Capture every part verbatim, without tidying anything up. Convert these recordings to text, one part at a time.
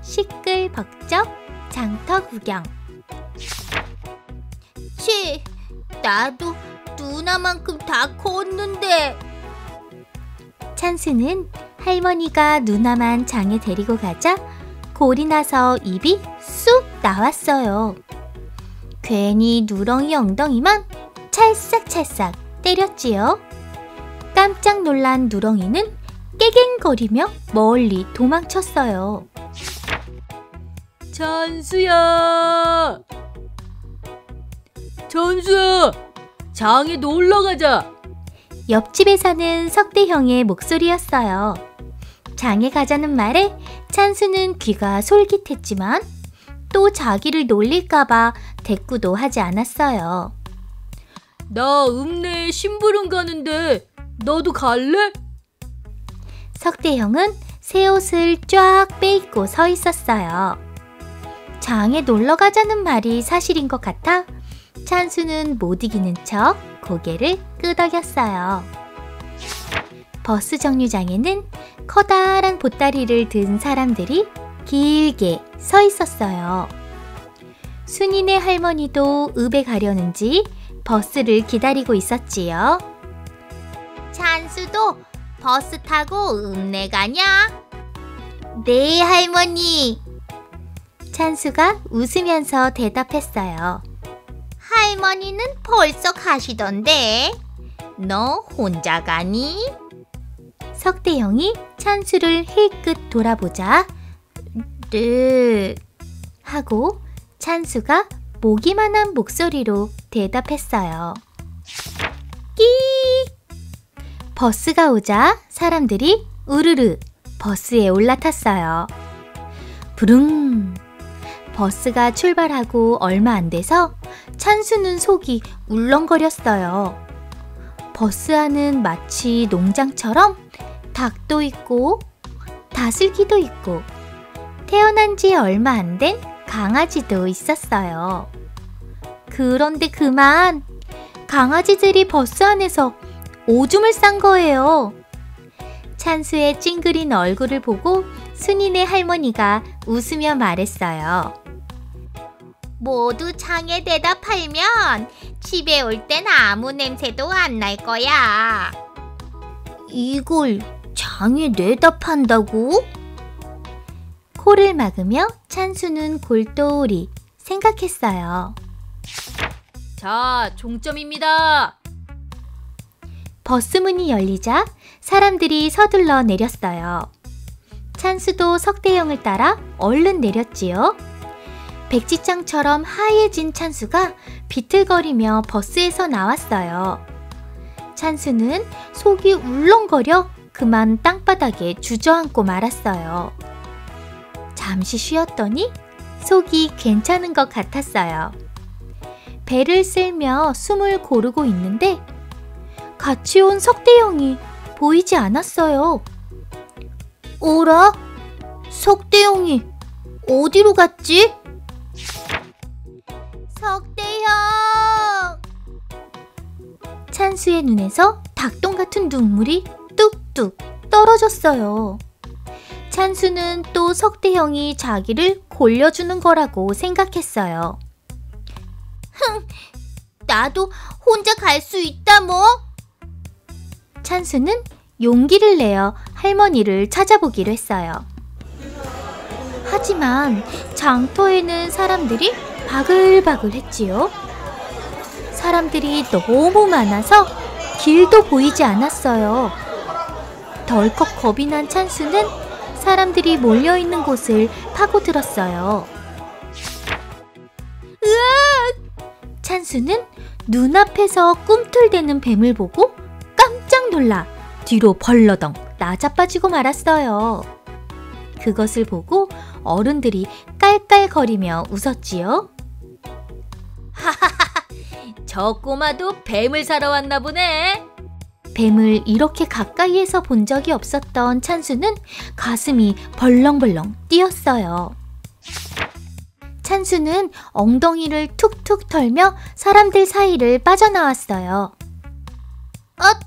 시끌벅적 장터 구경. 치, 나도 누나만큼 다 컸는데. 찬수는 할머니가 누나만 장에 데리고 가자 골이 나서 입이 쑥 나왔어요. 괜히 누렁이 엉덩이만 찰싹찰싹 때렸지요. 깜짝 놀란 누렁이는 깨갱거리며 멀리 도망쳤어요. 찬수야! 찬수야! 장에 놀러 가자! 옆집에 사는 석대형의 목소리였어요. 장에 가자는 말에 찬수는 귀가 솔깃했지만 또 자기를 놀릴까봐 대꾸도 하지 않았어요. 나 읍내에 심부름 가는데 너도 갈래? 석대형은 새 옷을 쫙 빼입고 서 있었어요. 장에 놀러 가자는 말이 사실인 것 같아 찬수는 못 이기는 척 고개를 끄덕였어요. 버스 정류장에는 커다란 보따리를 든 사람들이 길게 서 있었어요. 순이네 할머니도 읍에 가려는지 버스를 기다리고 있었지요. 찬수도 버스 타고 읍내 가냐? 네, 할머니. 찬수가 웃으면서 대답했어요. 할머니는 벌써 가시던데. 너 혼자 가니? 석대형이 찬수를 힐끗 돌아보자 네 하고 찬수가 모기만한 목소리로 대답했어요. 끼! 버스가 오자 사람들이 우르르 버스에 올라탔어요. 부릉! 버스가 출발하고 얼마 안 돼서 찬수는 속이 울렁거렸어요. 버스 안은 마치 농장처럼 닭도 있고 다슬기도 있고 태어난 지 얼마 안 된 강아지도 있었어요. 그런데 그만 강아지들이 버스 안에서 오줌을 싼 거예요. 찬수의 찡그린 얼굴을 보고 순이네 할머니가 웃으며 말했어요. 모두 장에 대다 팔면 집에 올 땐 아무 냄새도 안 날 거야. 이걸 장에 내다 판다고? 코를 막으며 찬수는 골똘히 생각했어요. 자, 종점입니다. 버스 문이 열리자 사람들이 서둘러 내렸어요. 찬수도 석대형을 따라 얼른 내렸지요. 백지장처럼 하얘진 찬수가 비틀거리며 버스에서 나왔어요. 찬수는 속이 울렁거려 그만 땅바닥에 주저앉고 말았어요. 잠시 쉬었더니 속이 괜찮은 것 같았어요. 배를 쓸며 숨을 고르고 있는데 같이 온 석대형이 보이지 않았어요. 오라? 석대형이 어디로 갔지? 석대형! 찬수의 눈에서 닭똥 같은 눈물이 뚝뚝 떨어졌어요. 찬수는 또 석대형이 자기를 골려주는 거라고 생각했어요. 흥! 나도 혼자 갈 수 있다 뭐. 찬수는 용기를 내어 할머니를 찾아보기로 했어요. 하지만 장터에는 사람들이 바글바글 했지요. 사람들이 너무 많아서 길도 보이지 않았어요. 덜컥 겁이 난 찬수는 사람들이 몰려있는 곳을 파고들었어요. 으악! 찬수는 눈앞에서 꿈틀대는 뱀을 보고 깜짝 놀라 뒤로 벌러덩 나자빠지고 말았어요. 그것을 보고 어른들이 깔깔거리며 웃었지요. 하하하, 저 꼬마도 뱀을 사러 왔나 보네. 뱀을 이렇게 가까이에서 본 적이 없었던 찬수는 가슴이 벌렁벌렁 뛰었어요. 찬수는 엉덩이를 툭툭 털며 사람들 사이를 빠져나왔어요. 아,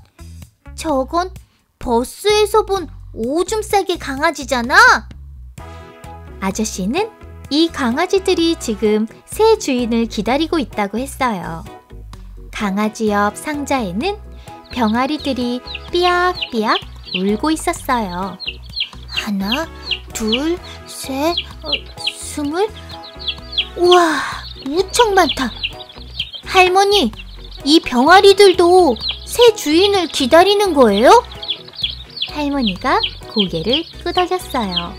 저건 버스에서 본 오줌 싸개 강아지잖아? 아저씨는 이 강아지들이 지금 새 주인을 기다리고 있다고 했어요. 강아지 옆 상자에는 병아리들이 삐약삐약 울고 있었어요. 하나, 둘, 셋, 어, 스물? 우와, 무척 많다. 할머니, 이 병아리들도 새 주인을 기다리는 거예요? 할머니가 고개를 끄덕였어요.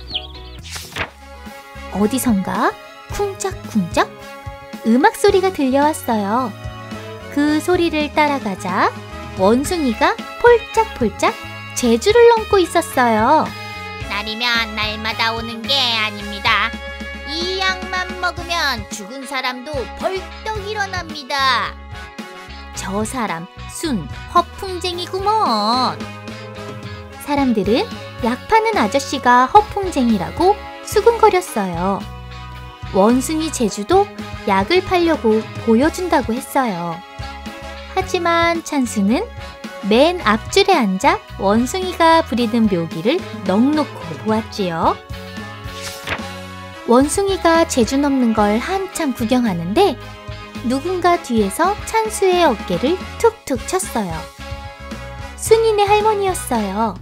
어디선가 쿵짝쿵짝 음악 소리가 들려왔어요. 그 소리를 따라가자 원숭이가 폴짝폴짝 제주를 넘고 있었어요. 날이면 날마다 오는 게 아닙니다. 이 약만 먹으면 죽은 사람도 벌떡 일어납니다. 저 사람 순 허풍쟁이구먼. 사람들은 약 파는 아저씨가 허풍쟁이라고 수군거렸어요. 원숭이 제주도 약을 팔려고 보여준다고 했어요. 하지만 찬수는 맨 앞줄에 앉아 원숭이가 부리는 묘기를 넋놓고 보았지요. 원숭이가 제주 넘는 걸 한참 구경하는데 누군가 뒤에서 찬수의 어깨를 툭툭 쳤어요. 순이네 할머니였어요.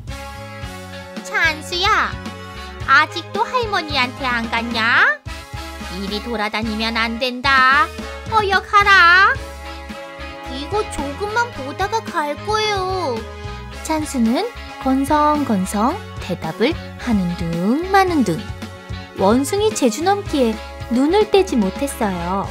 찬수야, 아직도 할머니한테 안 갔냐? 이리 돌아다니면 안 된다. 어여가라. 이거 조금만 보다가 갈 거예요. 찬수는 건성건성 대답을 하는 둥 마는 둥. 원숭이 제주 넘기에 눈을 떼지 못했어요.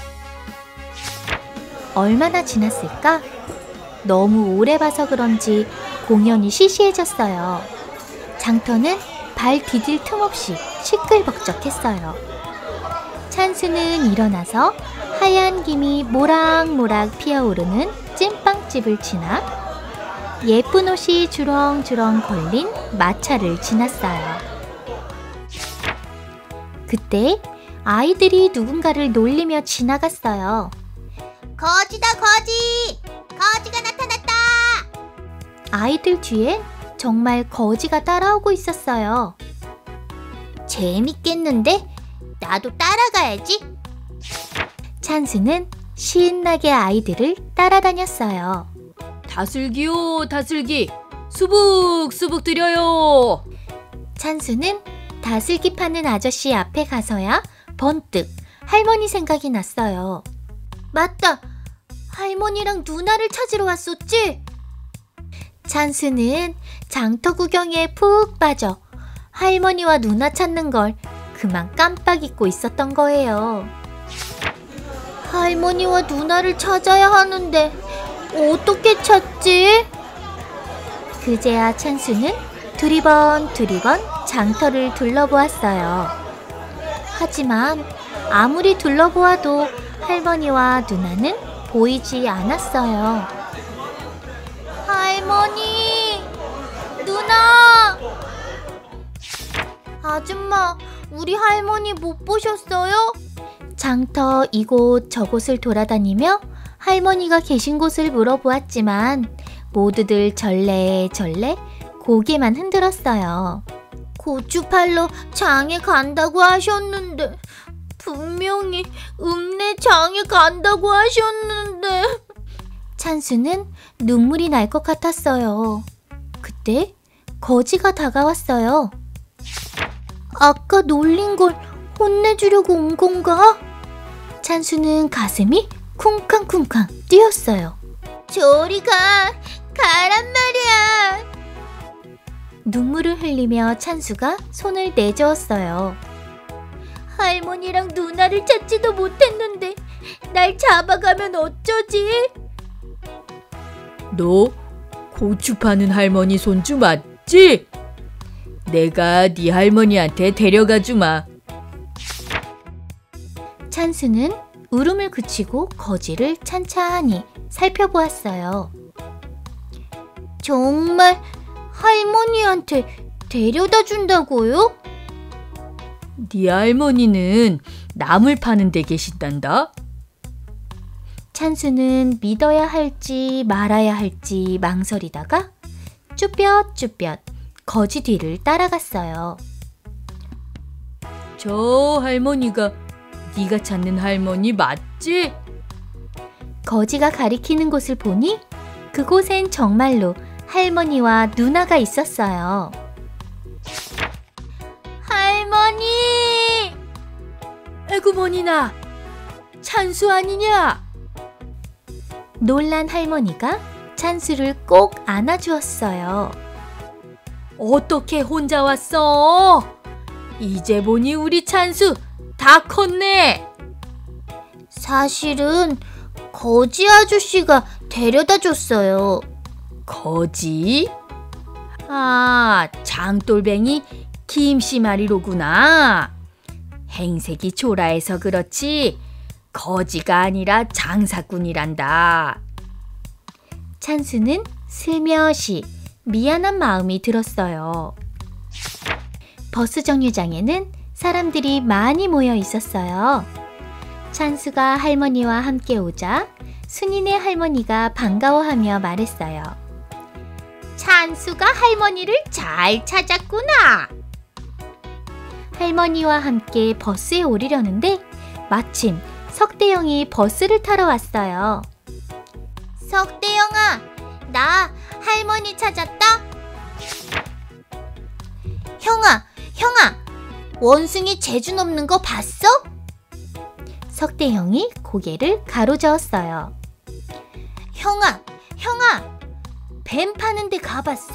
얼마나 지났을까? 너무 오래 봐서 그런지 공연이 시시해졌어요. 장터는 발 디딜 틈 없이 시끌벅적했어요. 찬수는 일어나서 하얀 김이 모락모락 피어오르는 찐빵집을 지나 예쁜 옷이 주렁주렁 걸린 마차를 지났어요. 그때 아이들이 누군가를 놀리며 지나갔어요. 거지다, 거지! 거지가 나타났다! 아이들 뒤에 정말 거지가 따라오고 있었어요. 재밌겠는데? 나도 따라가야지. 찬수는 신나게 아이들을 따라다녔어요. 다슬기요, 다슬기. 수북수북 드려요. 찬수는 다슬기 파는 아저씨 앞에 가서야 번뜩 할머니 생각이 났어요. 맞다! 할머니랑 누나를 찾으러 왔었지? 찬수는 장터 구경에 푹 빠져 할머니와 누나 찾는 걸 그만 깜빡 잊고 있었던 거예요. 할머니와 누나를 찾아야 하는데 어떻게 찾지? 그제야 찬수는 두리번 두리번 장터를 둘러보았어요. 하지만 아무리 둘러보아도 할머니와 누나는 보이지 않았어요. 할머니! 누나! 아줌마, 우리 할머니 못 보셨어요? 장터 이곳 저곳을 돌아다니며 할머니가 계신 곳을 물어보았지만 모두들 절레절레 고개만 흔들었어요. 고추 팔러 장에 간다고 하셨는데 분명히 읍내 장에 간다고 하셨는데 찬수는 눈물이 날 것 같았어요. 그때 거지가 다가왔어요. 아까 놀린 걸 혼내주려고 온 건가? 찬수는 가슴이 쿵쾅쿵쾅 뛰었어요. 저리 가! 가란 말이야! 눈물을 흘리며 찬수가 손을 내저었어요. 할머니랑 누나를 찾지도 못했는데 날 잡아가면 어쩌지? 너 고추 파는 할머니 손주 맞지? 내가 네 할머니한테 데려가 주마. 찬수는 울음을 그치고 거지를 찬찬히 살펴보았어요. 정말 할머니한테 데려다 준다고요? 네 할머니는 나물 파는 데 계신단다. 찬수는 믿어야 할지 말아야 할지 망설이다가 쭈뼛쭈뼛 거지 뒤를 따라갔어요. 저 할머니가 네가 찾는 할머니 맞지? 거지가 가리키는 곳을 보니 그곳엔 정말로 할머니와 누나가 있었어요. 할머니! 에구머니나, 찬수 아니냐? 놀란 할머니가 찬수를 꼭 안아주었어요. 어떻게 혼자 왔어? 이제 보니 우리 찬수 다 컸네. 사실은 거지 아저씨가 데려다 줬어요. 거지? 아, 장돌뱅이 김씨마리로구나. 행색이 초라해서 그렇지 거지가 아니라 장사꾼이란다. 찬수는 슬며시 미안한 마음이 들었어요. 버스 정류장에는 사람들이 많이 모여 있었어요. 찬수가 할머니와 함께 오자 순이네 할머니가 반가워하며 말했어요. 찬수가 할머니를 잘 찾았구나. 할머니와 함께 버스에 오르려는데 마침 석대영이 버스를 타러 왔어요. 석대영아, 나 할머니 찾았다. 형아, 형아, 원숭이 재주 넘는 거 봤어? 석대형이 고개를 가로저었어요. 형아, 형아, 뱀 파는 데 가봤어?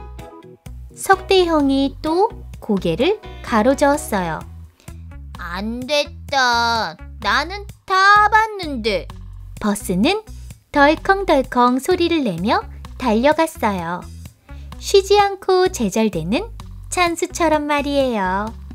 석대형이 또 고개를 가로저었어요. 안 됐다. 나는 다 봤는데. 버스는 덜컹덜컹 소리를 내며 달려갔어요. 쉬지 않고 제절되는 찬수처럼 말이에요.